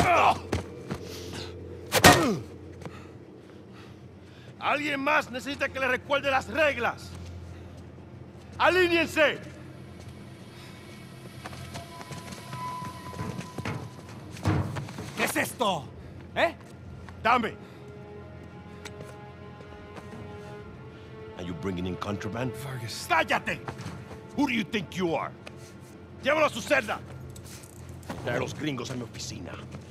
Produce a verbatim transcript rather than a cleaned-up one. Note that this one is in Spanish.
Alguien más necesita que le recuerde las reglas. ¡Alíñense! ¿Qué es esto? ¿Eh? Dame. Are you bringing in contraband? Fergus. ¡Cállate! Who do you think you are? Llévalo a su celda. Trae a los gringos a mi oficina.